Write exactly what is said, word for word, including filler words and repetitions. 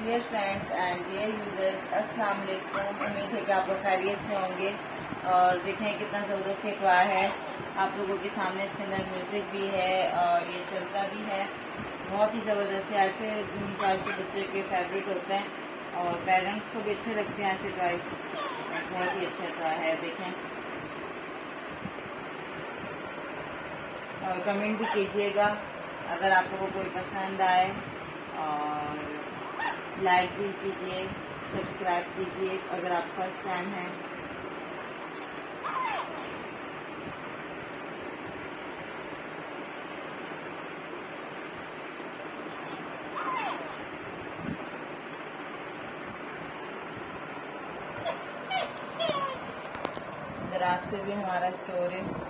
Dear friends and dear users, अस्सलाम वालेकुम। उम्मीद है कि आप लोग खैरियत से होंगे। और देखें कितना ज़बरदस्त ये टॉय है, आप लोगों के सामने इसके अंदर म्यूज़िक भी है और ये चलता भी है। बहुत ही ज़बरदस्त है। ऐसे टॉयज तो बच्चे के फेवरेट होते हैं और पेरेंट्स को भी अच्छे लगते हैं ऐसे टॉयज। बहुत ही अच्छा टॉय है, देखें। और कमेंट भी कीजिएगा अगर आप लोगों को कोई पसंद आए, और लाइक भी कीजिए, सब्सक्राइब कीजिए अगर आप फर्स्ट टाइम हैं। दराज पे भी हमारा स्टोर है।